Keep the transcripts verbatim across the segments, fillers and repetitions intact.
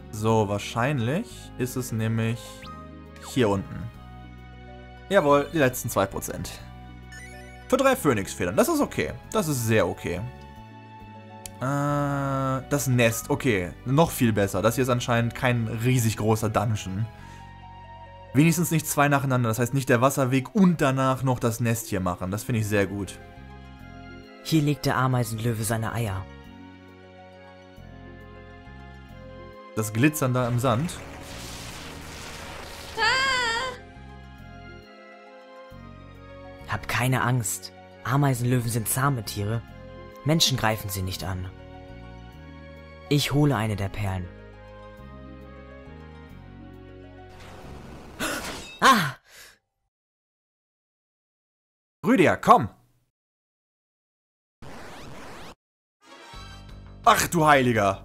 So, wahrscheinlich ist es nämlich hier unten. Jawohl, die letzten zwei Prozent. Für drei Phönixfedern, das ist okay. Das ist sehr okay. Äh, das Nest, okay. Noch viel besser. Das hier ist anscheinend kein riesig großer Dungeon. Wenigstens nicht zwei nacheinander. Das heißt nicht der Wasserweg und danach noch das Nest hier machen. Das finde ich sehr gut. Hier legt der Ameisenlöwe seine Eier. Das Glitzern da im Sand. Hab keine Angst. Ameisenlöwen sind zahme Tiere. Menschen greifen sie nicht an. Ich hole eine der Perlen. Ah! Rüdiger, komm! Ach du Heiliger!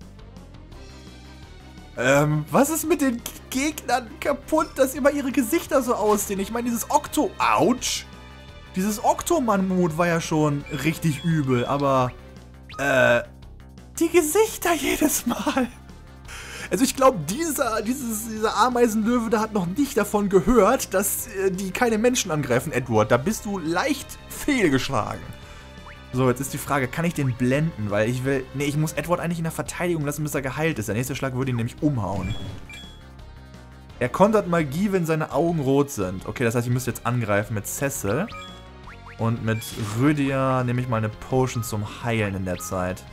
Ähm, was ist mit den Gegnern kaputt, dass immer ihre Gesichter so aussehen? Ich meine, dieses Okto... Autsch! Dieses Oktomammut war ja schon richtig übel, aber... Äh... Die Gesichter jedes Mal! Also ich glaube, dieser, dieses, dieser Ameisenlöwe, da hat noch nicht davon gehört, dass äh, die keine Menschen angreifen, Edward. Da bist du leicht fehlgeschlagen. So, jetzt ist die Frage, kann ich den blenden? Weil ich will... Nee, ich muss Edward eigentlich in der Verteidigung lassen, bis er geheilt ist. Der nächste Schlag würde ihn nämlich umhauen. Er kontert Magie, wenn seine Augen rot sind. Okay, das heißt, ich müsste jetzt angreifen mit Cecil. Und mit Rüdiger nehme ich mal eine Potion zum Heilen in der Zeit.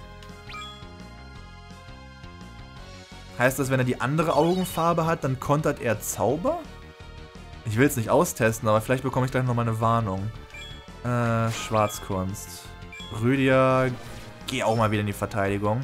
Heißt das, wenn er die andere Augenfarbe hat, dann kontert er Zauber? Ich will es nicht austesten, aber vielleicht bekomme ich gleich nochmal eine Warnung. Äh, Schwarzkunst. Rüdiger, geh auch mal wieder in die Verteidigung.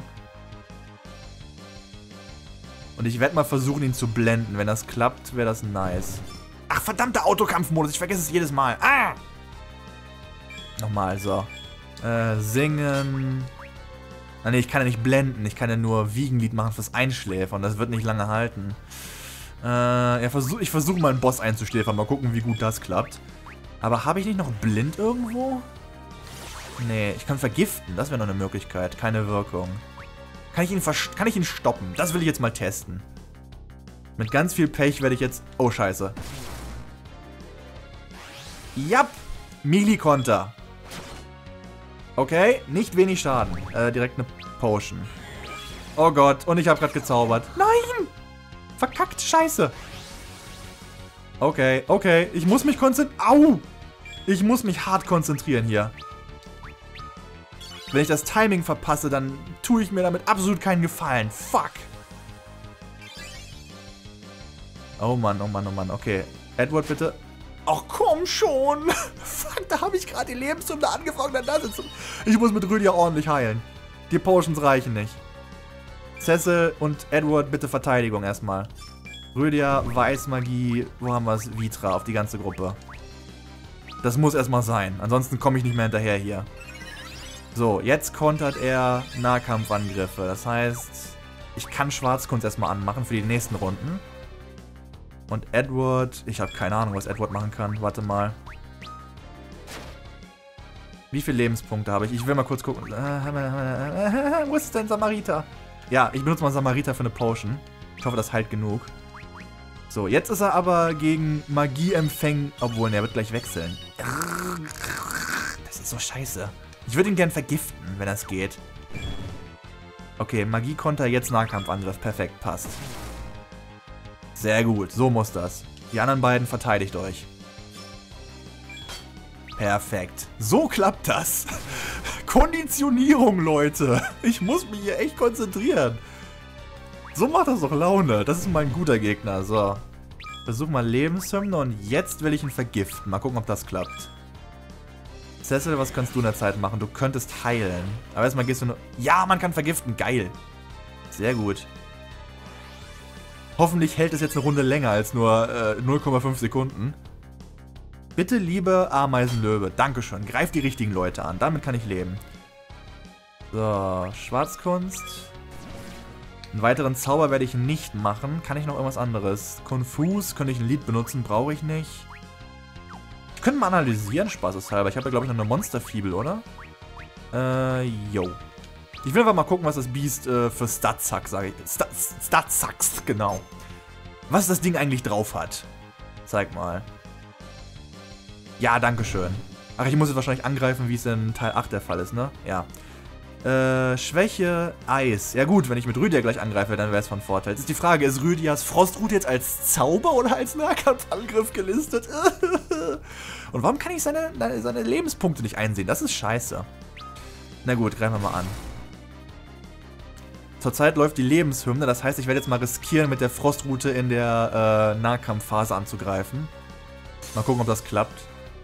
Und ich werde mal versuchen, ihn zu blenden. Wenn das klappt, wäre das nice. Ach, verdammter Autokampfmodus, ich vergesse es jedes Mal. Ah! Nochmal, so. Äh, singen. Ah, ne, ich kann ja nicht blenden. Ich kann ja nur Wiegenlied machen fürs Einschläfern. Das wird nicht lange halten. Äh, ja, versuch, ich versuche mal einen Boss einzuschläfern. Mal gucken, wie gut das klappt. Aber habe ich nicht noch blind irgendwo? Nee, ich kann vergiften. Das wäre noch eine Möglichkeit. Keine Wirkung. Kann ich ihn, kann ich ihn stoppen? Das will ich jetzt mal testen. Mit ganz viel Pech werde ich jetzt... Oh, scheiße. Jap! Melee-Konter. Okay, nicht wenig Schaden. Äh, direkt eine Potion. Oh Gott, und ich habe gerade gezaubert. Nein! Verkackt, scheiße. Okay, okay, ich muss mich konzentrieren. Au! Ich muss mich hart konzentrieren hier. Wenn ich das Timing verpasse, dann tue ich mir damit absolut keinen Gefallen. Fuck. Oh Mann, oh Mann, oh Mann. Okay, Edward, bitte. Ach komm schon. Fuck, da habe ich gerade die Lebensstunde angefangen, dann da sitzen. Ich muss mit Rüdiger ordentlich heilen. Die Potions reichen nicht. Cecil und Edward, bitte Verteidigung erstmal. Rüdiger, Weißmagie, wo haben wir es? Vitra, auf die ganze Gruppe. Das muss erstmal sein, ansonsten komme ich nicht mehr hinterher hier. So, jetzt kontert er Nahkampfangriffe. Das heißt, ich kann Schwarzkunst erstmal anmachen für die nächsten Runden. Und Edward, ich habe keine Ahnung, was Edward machen kann. Warte mal. Wie viele Lebenspunkte habe ich? Ich will mal kurz gucken. Wo ist denn Samariter? Ja, ich benutze mal Samariter für eine Potion. Ich hoffe, das heilt genug. So, jetzt ist er aber gegen Magie empfängen. Obwohl, ne, er wird gleich wechseln. Das ist so scheiße. Ich würde ihn gern vergiften, wenn das geht. Okay, Magiekonter, jetzt Nahkampfangriff. Perfekt, passt. Sehr gut, so muss das. Die anderen beiden verteidigt euch. Perfekt. So klappt das. Konditionierung, Leute. Ich muss mich hier echt konzentrieren. So macht das doch Laune. Das ist mal ein guter Gegner. So. Versuch mal Lebenshymne und jetzt will ich ihn vergiften. Mal gucken, ob das klappt. Cecil, was kannst du in der Zeit machen? Du könntest heilen. Aber erstmal gehst du nur... Ja, man kann vergiften. Geil. Sehr gut. Hoffentlich hält es jetzt eine Runde länger als nur äh, null Komma fünf Sekunden. Bitte, liebe Ameisenlöwe, dankeschön. Greif die richtigen Leute an. Damit kann ich leben. So, Schwarzkunst. Einen weiteren Zauber werde ich nicht machen. Kann ich noch irgendwas anderes? Confuse, könnte ich ein Lied benutzen, brauche ich nicht. Ich könnte mal analysieren, spaßeshalber. Ich habe ja, glaube ich, noch eine Monsterfibel, oder? Äh, yo. Ich will einfach mal gucken, was das Biest äh, für Stats hat, sage ich. Stats, Stats sagst, genau. Was das Ding eigentlich drauf hat. Zeig mal. Ja, dankeschön. Ach, ich muss jetzt wahrscheinlich angreifen, wie es in Teil acht der Fall ist, ne? Ja. Äh, Schwäche, Eis. Ja gut, wenn ich mit Rydia gleich angreife, dann wäre es von Vorteil. Jetzt ist die Frage, ist Rydias Frostrute jetzt als Zauber oder als Nahkampfangriff gelistet? Und warum kann ich seine, seine Lebenspunkte nicht einsehen? Das ist scheiße. Na gut, greifen wir mal an. Zurzeit läuft die Lebenshymne, das heißt, ich werde jetzt mal riskieren, mit der Frostrute in der äh, Nahkampfphase anzugreifen. Mal gucken, ob das klappt.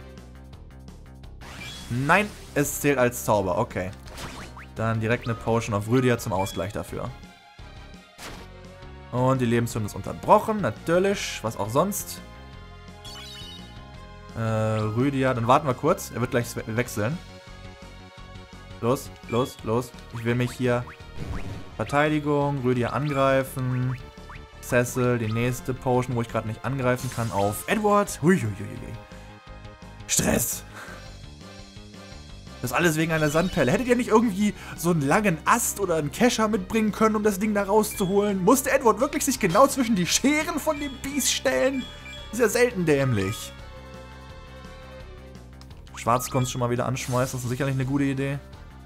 Nein, es zählt als Zauber, okay. Dann direkt eine Potion auf Rydia zum Ausgleich dafür. Und die Lebenshymne ist unterbrochen, natürlich, was auch sonst. Äh, Rydia, dann warten wir kurz, er wird gleich wechseln. Los, los, los, ich will mich hier... Verteidigung, Rydia angreifen. Cecil, die nächste Potion, wo ich gerade nicht angreifen kann, auf Edward. Huiuiuiui. Stress. Das alles wegen einer Sandperle. Hättet ihr nicht irgendwie so einen langen Ast oder einen Kescher mitbringen können, um das Ding da rauszuholen? Musste Edward wirklich sich genau zwischen die Scheren von dem Biest stellen? Ist ja selten dämlich. Schwarzkunst schon mal wieder anschmeißen, das ist sicherlich eine gute Idee.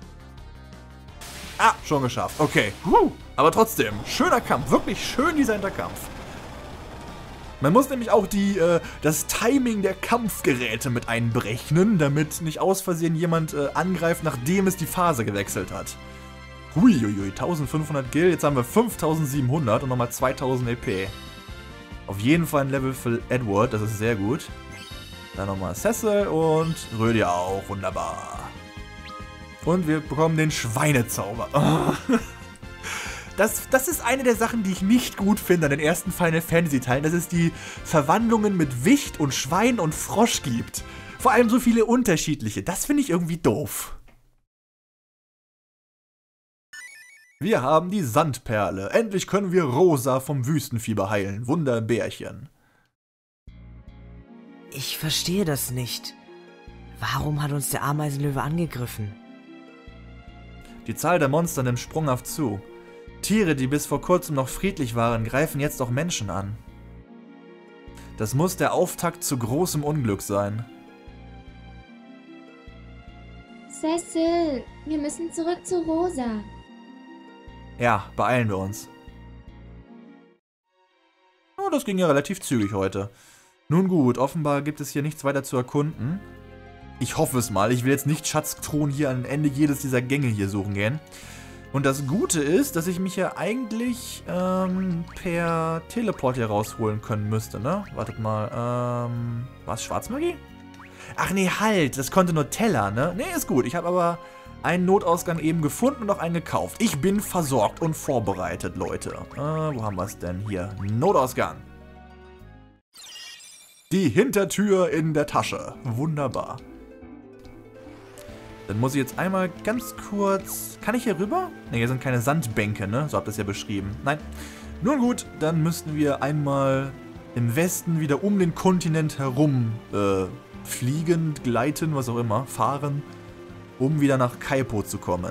Ah, schon geschafft. Okay. Huh. Aber trotzdem, schöner Kampf. Wirklich schön designter Kampf. Man muss nämlich auch die, äh, das Timing der Kampfgeräte mit einberechnen, damit nicht aus Versehen jemand äh, angreift, nachdem es die Phase gewechselt hat. Huiuiui, eintausendfünfhundert Gil, jetzt haben wir fünftausendsiebenhundert und nochmal zweitausend E P. Auf jeden Fall ein Level für Edward, das ist sehr gut. Dann nochmal Cecil und Rydia auch, wunderbar. Und wir bekommen den Schweinezauber. Oh. Das, das ist eine der Sachen, die ich nicht gut finde an den ersten Final Fantasy Teilen, dass es die Verwandlungen mit Wicht und Schwein und Frosch gibt. Vor allem so viele unterschiedliche. Das finde ich irgendwie doof. Wir haben die Sandperle. Endlich können wir Rosa vom Wüstenfieber heilen. Wunderbärchen. Ich verstehe das nicht. Warum hat uns der Ameisenlöwe angegriffen? Die Zahl der Monster nimmt sprunghaft zu. Tiere, die bis vor kurzem noch friedlich waren, greifen jetzt auch Menschen an. Das muss der Auftakt zu großem Unglück sein. Cecil, wir müssen zurück zu Rosa. Ja, beeilen wir uns. Oh, das ging ja relativ zügig heute. Nun gut, offenbar gibt es hier nichts weiter zu erkunden. Ich hoffe es mal. Ich will jetzt nicht Schatztruhen hier am Ende jedes dieser Gänge hier suchen gehen. Und das Gute ist, dass ich mich ja eigentlich ähm, per Teleport hier rausholen können müsste, ne? Wartet mal, ähm... war es Schwarzmagie? Ach nee, halt, das konnte nur Teller, ne? Nee, ist gut. Ich habe aber einen Notausgang eben gefunden und auch einen gekauft. Ich bin versorgt und vorbereitet, Leute. Äh, wo haben wir es denn? Hier, Notausgang. Die Hintertür in der Tasche. Wunderbar. Dann muss ich jetzt einmal ganz kurz... Kann ich hier rüber? Ne, hier sind keine Sandbänke, ne? So habt ihr es ja beschrieben. Nein. Nun gut, dann müssten wir einmal im Westen wieder um den Kontinent herum äh, fliegen, gleiten, was auch immer, fahren, um wieder nach Kaipo zu kommen.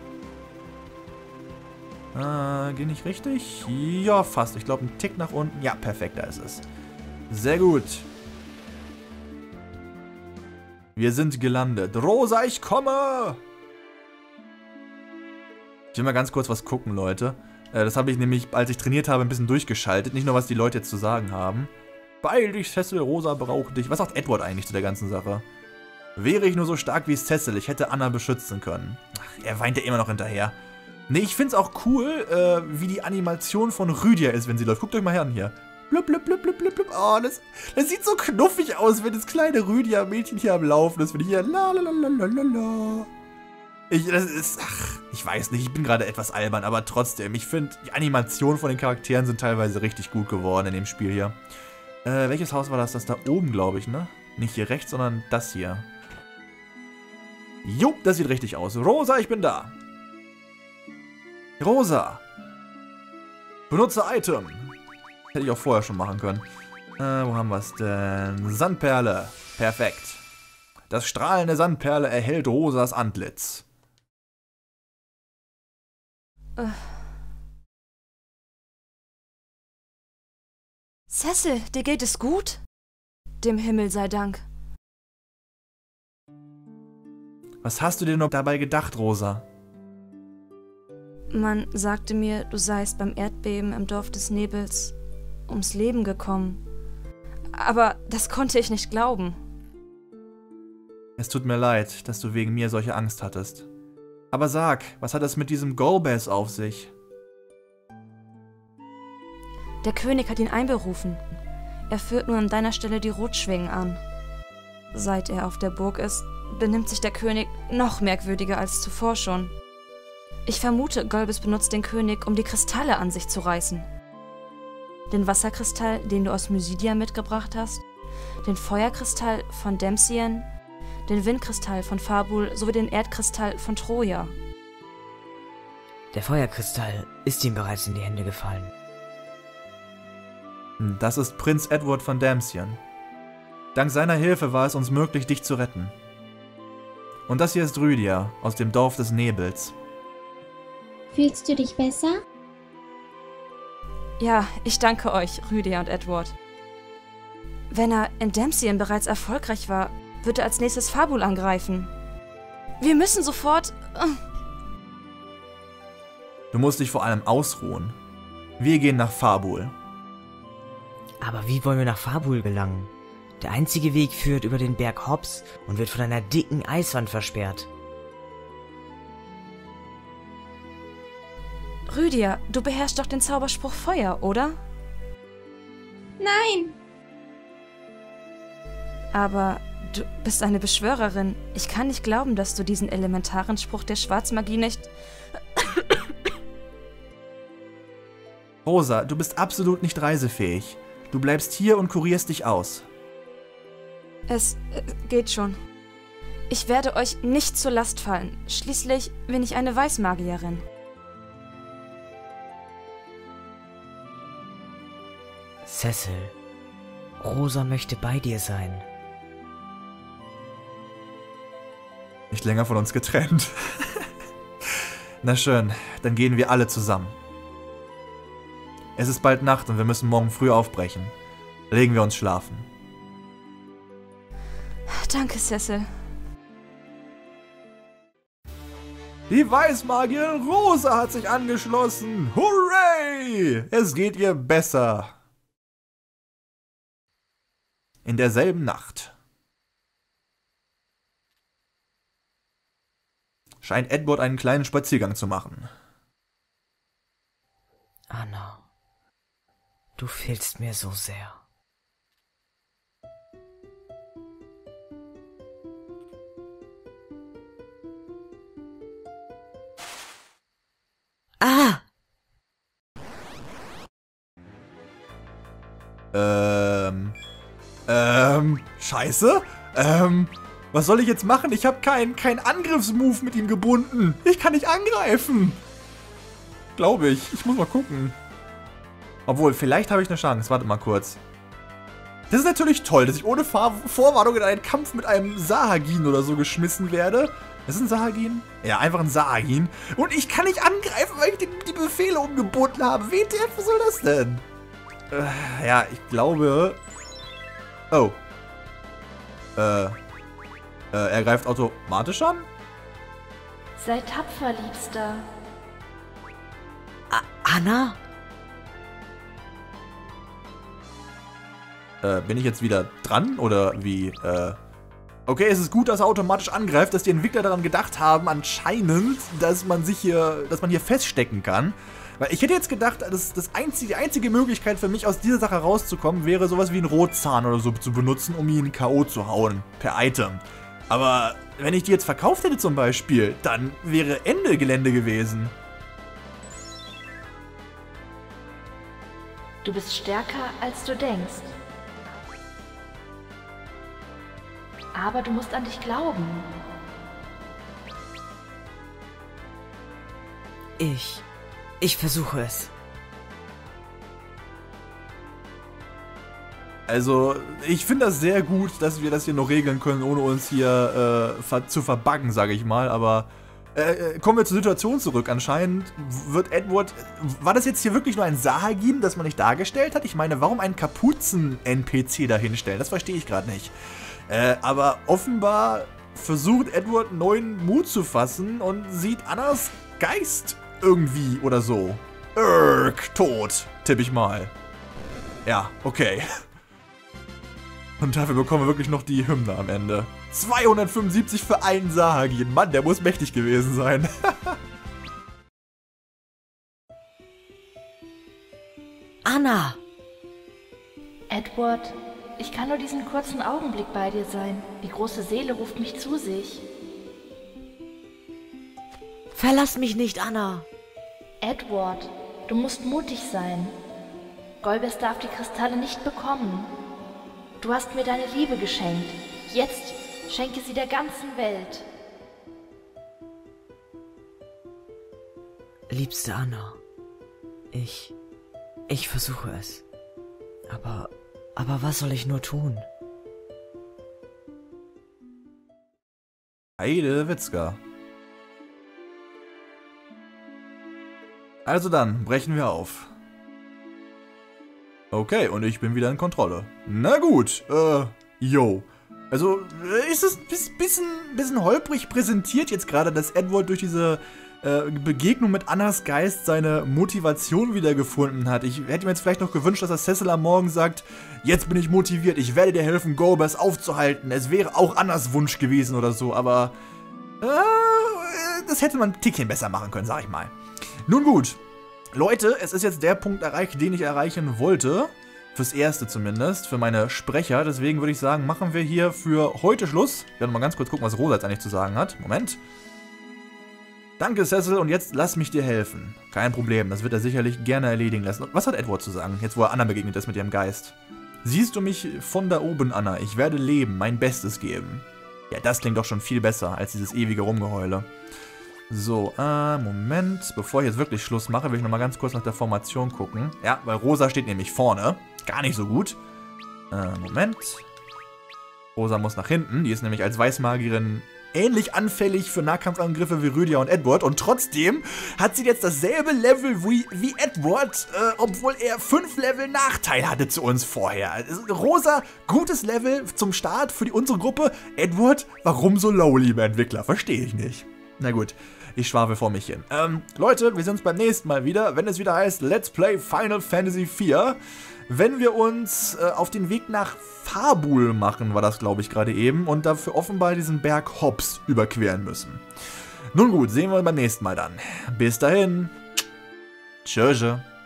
Äh, geh nicht richtig? Ja, fast. Ich glaube, ein Tick nach unten. Ja, perfekt, da ist es. Sehr gut. Wir sind gelandet. Rosa, ich komme! Ich will mal ganz kurz was gucken, Leute. Äh, das habe ich nämlich, als ich trainiert habe, ein bisschen durchgeschaltet. Nicht nur, was die Leute jetzt zu sagen haben. Beeil dich, Cecil, Rosa braucht dich. Was sagt Edward eigentlich zu der ganzen Sache? Wäre ich nur so stark wie Cecil, ich hätte Anna beschützen können. Ach, er weint ja immer noch hinterher. Nee, ich find's auch cool, äh, wie die Animation von Rydia ist, wenn sie läuft. Guckt euch mal her an hier. Blub, blub, blub, blub, blub, blub. Oh, das, das sieht so knuffig aus, wenn das kleine Rydia-Mädchen hier am Laufen ist. Wenn ich hier la la la la la la. Ich, das ist, ach, ich weiß nicht, ich bin gerade etwas albern, aber trotzdem, ich finde, die Animationen von den Charakteren sind teilweise richtig gut geworden in dem Spiel hier. Äh, welches Haus war das? Das da oben, glaube ich, ne? Nicht hier rechts, sondern das hier. Jo, das sieht richtig aus. Rosa, ich bin da. Rosa. Benutze Item. Hätte ich auch vorher schon machen können. Äh, wo haben wir es denn? Sandperle. Perfekt. Das Strahlen der Sandperle erhält Rosas Antlitz. Äh. Cecil, dir geht es gut? Dem Himmel sei Dank. Was hast du dir noch dabei gedacht, Rosa? Man sagte mir, du seist beim Erdbeben im Dorf des Nebels ums Leben gekommen. Aber das konnte ich nicht glauben. Es tut mir leid, dass du wegen mir solche Angst hattest. Aber sag, was hat es mit diesem Golbez auf sich? Der König hat ihn einberufen. Er führt nun an deiner Stelle die Rotschwingen an. Seit er auf der Burg ist, benimmt sich der König noch merkwürdiger als zuvor schon. Ich vermute, Golbez benutzt den König, um die Kristalle an sich zu reißen. Den Wasserkristall, den du aus Mysidia mitgebracht hast, den Feuerkristall von Dempsien, den Windkristall von Fabul sowie den Erdkristall von Troja. Der Feuerkristall ist ihm bereits in die Hände gefallen. Das ist Prinz Edward von Dempsien. Dank seiner Hilfe war es uns möglich, dich zu retten. Und das hier ist Rydia aus dem Dorf des Nebels. Fühlst du dich besser? Ja, ich danke euch, Rydia und Edward. Wenn er in Dempsien bereits erfolgreich war, wird er als nächstes Fabul angreifen. Wir müssen sofort... Du musst dich vor allem ausruhen. Wir gehen nach Fabul. Aber wie wollen wir nach Fabul gelangen? Der einzige Weg führt über den Berg Hobbs und wird von einer dicken Eiswand versperrt. Rydia, du beherrschst doch den Zauberspruch Feuer, oder? Nein! Aber du bist eine Beschwörerin. Ich kann nicht glauben, dass du diesen elementaren Spruch der Schwarzmagie nicht... Rosa, du bist absolut nicht reisefähig. Du bleibst hier und kurierst dich aus. Es äh, geht schon. Ich werde euch nicht zur Last fallen. Schließlich bin ich eine Weißmagierin. Cecil, Rosa möchte bei dir sein. Nicht länger von uns getrennt. Na schön, dann gehen wir alle zusammen. Es ist bald Nacht und wir müssen morgen früh aufbrechen. Legen wir uns schlafen. Danke, Cecil. Die Weißmagierin Rosa hat sich angeschlossen. Hooray! Es geht ihr besser. In derselben Nacht scheint Edward einen kleinen Spaziergang zu machen. Anna, du fehlst mir so sehr. Ah! Ähm... Ähm... Scheiße? Ähm... Was soll ich jetzt machen? Ich habe keinen kein Angriffsmove mit ihm gebunden. Ich kann nicht angreifen. Glaube ich. Ich muss mal gucken. Obwohl, vielleicht habe ich eine Chance. Warte mal kurz. Das ist natürlich toll, dass ich ohne Vor Vorwarnung in einen Kampf mit einem Sahagin oder so geschmissen werde. Das ist ein Sahagin? Ja, einfach ein Sahagin. Und ich kann nicht angreifen, weil ich die, die Befehle umgebunden habe. W T F, was soll das denn? Äh, ja, ich glaube... Oh. Äh... Äh, er greift automatisch an? Sei tapfer, Liebster. A Anna? Äh, bin ich jetzt wieder dran? Oder wie? Äh... Okay, es ist gut, dass er automatisch angreift, dass die Entwickler daran gedacht haben, anscheinend, dass man sich hier, dass man hier feststecken kann. Weil ich hätte jetzt gedacht, dass das einzige, die einzige Möglichkeit für mich aus dieser Sache rauszukommen, wäre sowas wie einen Rotzahn oder so zu benutzen, um ihn K O zu hauen. Per Item. Aber wenn ich die jetzt verkauft hätte zum Beispiel, dann wäre Ende Gelände gewesen. Du bist stärker, als du denkst. Aber du musst an dich glauben. Ich... Ich versuche es. Also, ich finde das sehr gut, dass wir das hier noch regeln können, ohne uns hier äh, ver zu verbuggen, sage ich mal. Aber Äh, kommen wir zur Situation zurück. Anscheinend wird Edward... War das jetzt hier wirklich nur ein Sahagin, das man nicht dargestellt hat? Ich meine, warum einen Kapuzen-N P C dahinstellen? Das verstehe ich gerade nicht. Äh, aber offenbar versucht Edward neuen Mut zu fassen und sieht Annas Geist irgendwie oder so. Irk, tot, tippe ich mal. Ja, okay. Und dafür bekommen wir wirklich noch die Hymne am Ende. zweihundertfünfundsiebzig für einen Sahagin. Mann, der muss mächtig gewesen sein. Anna! Edward, ich kann nur diesen kurzen Augenblick bei dir sein. Die große Seele ruft mich zu sich. Verlass mich nicht, Anna! Edward, du musst mutig sein. Golbez darf die Kristalle nicht bekommen. Du hast mir deine Liebe geschenkt. Jetzt schenke sie der ganzen Welt. Liebste Anna, ich... ich versuche es. Aber... aber was soll ich nur tun? Heidewitzka. Also dann, brechen wir auf. Okay, und ich bin wieder in Kontrolle. Na gut, äh, yo. Also, ist es ein bisschen, bisschen holprig präsentiert jetzt gerade, dass Edward durch diese äh, Begegnung mit Annas Geist seine Motivation wiedergefunden hat. Ich hätte mir jetzt vielleicht noch gewünscht, dass er Cecil am Morgen sagt, jetzt bin ich motiviert, ich werde dir helfen, Golbez aufzuhalten. Es wäre auch Annas Wunsch gewesen oder so, aber äh, das hätte man ein Tickchen besser machen können, sag ich mal. Nun gut. Leute, es ist jetzt der Punkt erreicht, den ich erreichen wollte. Fürs Erste zumindest, für meine Sprecher. Deswegen würde ich sagen, machen wir hier für heute Schluss. Ich werde mal ganz kurz gucken, was Rosa jetzt eigentlich zu sagen hat. Moment. Danke, Cecil, und jetzt lass mich dir helfen. Kein Problem, das wird er sicherlich gerne erledigen lassen. Was hat Edward zu sagen, jetzt wo er Anna begegnet ist mit ihrem Geist? Siehst du mich von da oben, Anna? Ich werde leben, mein Bestes geben. Ja, das klingt doch schon viel besser als dieses ewige Rumgeheule. So, äh, Moment. Bevor ich jetzt wirklich Schluss mache, will ich nochmal ganz kurz nach der Formation gucken. Ja, weil Rosa steht nämlich vorne. Gar nicht so gut. Äh, Moment. Rosa muss nach hinten. Die ist nämlich als Weißmagierin ähnlich anfällig für Nahkampfangriffe wie Rydia und Edward. Und trotzdem hat sie jetzt dasselbe Level wie, wie Edward, äh, obwohl er fünf Level Nachteil hatte zu uns vorher. Also, Rosa, gutes Level zum Start für die, unsere Gruppe. Edward, warum so low, lieber Entwickler? Verstehe ich nicht. Na gut. Ich schwafel vor mich hin. Ähm, Leute, wir sehen uns beim nächsten Mal wieder, wenn es wieder heißt Let's Play Final Fantasy vier. Wenn wir uns äh, auf den Weg nach Fabul machen, war das, glaube ich, gerade eben, und dafür offenbar diesen Berg Hobbs überqueren müssen. Nun gut, sehen wir uns beim nächsten Mal dann. Bis dahin. Tschüss.